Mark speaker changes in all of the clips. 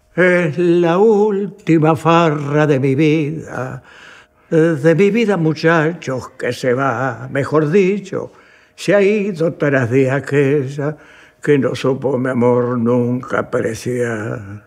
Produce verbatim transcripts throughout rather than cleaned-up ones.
Speaker 1: Es la última farra de mi vida, de mi vida, muchachos, que se va, mejor dicho, se ha ido tras de aquella que no supo mi amor nunca apreciar.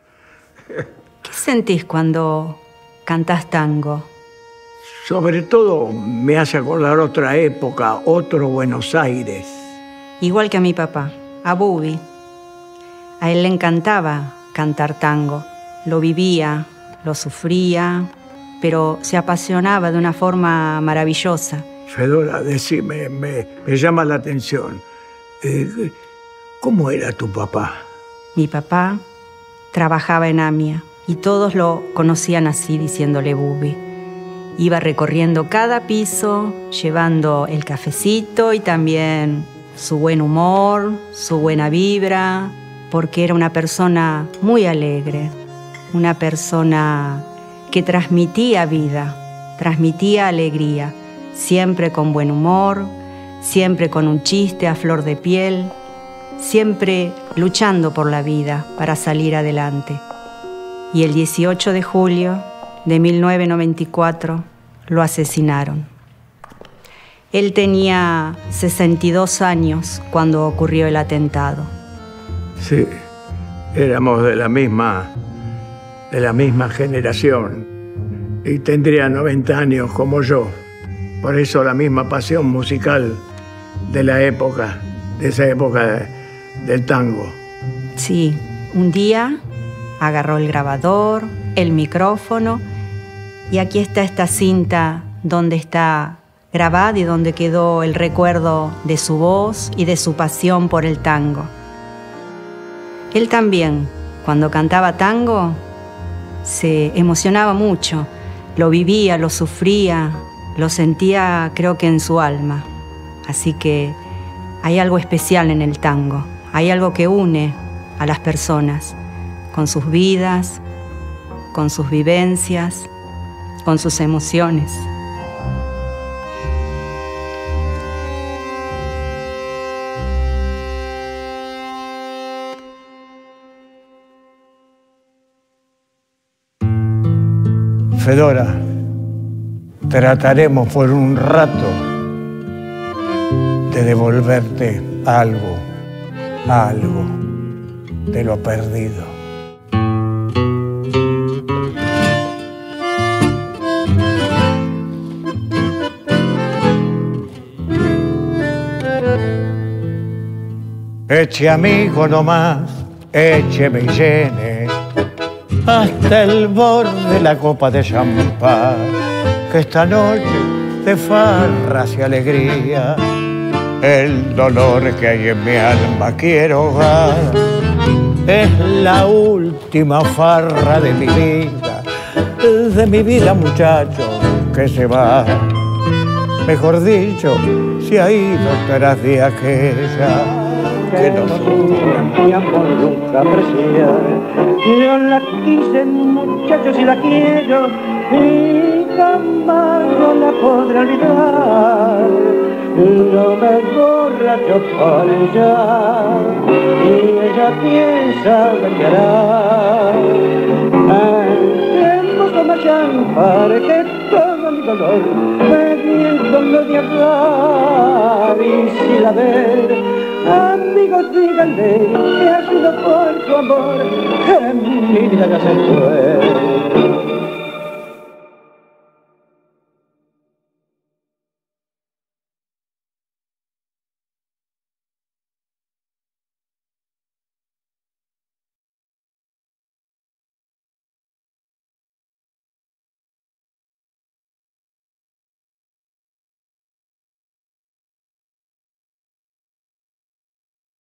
Speaker 2: ¿Qué sentís cuando cantás tango?
Speaker 1: Sobre todo me hace acordar otra época, otro Buenos Aires.
Speaker 2: Igual que a mi papá, a Bubi. A él le encantaba cantar tango. Lo vivía, lo sufría, pero se apasionaba de una forma maravillosa.
Speaker 1: Fedora, decime, me, me llama la atención. Eh, ¿Cómo era tu papá?
Speaker 2: Mi papá trabajaba en AMIA y todos lo conocían así, diciéndole Bubi. Iba recorriendo cada piso, llevando el cafecito y también su buen humor, su buena vibra, porque era una persona muy alegre, una persona que transmitía vida, transmitía alegría, siempre con buen humor, siempre con un chiste a flor de piel, siempre luchando por la vida para salir adelante. Y el dieciocho de julio de mil novecientos noventa y cuatro lo asesinaron. Él tenía sesenta y dos años cuando ocurrió el atentado.
Speaker 1: Sí, éramos de la misma, de la misma generación y tendría noventa años como yo. Por eso la misma pasión musical de la época, de esa época de, del tango.
Speaker 2: Sí, un día agarró el grabador, el micrófono, y aquí está esta cinta donde está grabada y donde quedó el recuerdo de su voz y de su pasión por el tango. Él también, cuando cantaba tango, se emocionaba mucho, lo vivía, lo sufría, lo sentía, creo que en su alma. Así que hay algo especial en el tango, hay algo que une a las personas, con sus vidas, con sus vivencias, con sus emociones.
Speaker 1: Fedora, trataremos por un rato de devolverte algo, algo de lo perdido. Eche amigo nomás, écheme y llene hasta el borde de la copa de champán, que esta noche de farras y alegría el dolor que hay en mi alma quiero ahogar. Es la última farra de mi vida, de mi vida, muchacho, que se va. Mejor dicho, se ha ido tras de aquella que no supo
Speaker 3: mi amor nunca apreciar. Yo la quise, muchachos, y la quiero, y jamás no la podré olvidar. No me borracho por ella, y ella piensa vengará. Entremos a marchar, que todo mi dolor me viene de hablar, y si la ven, amigos, díganle que ha sido por su amor que mi vida ya se fue.